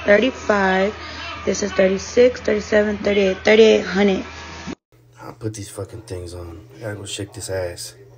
35. This is 36, 37, 38, 3800. I'll put these fucking things on. I gotta go shake this ass.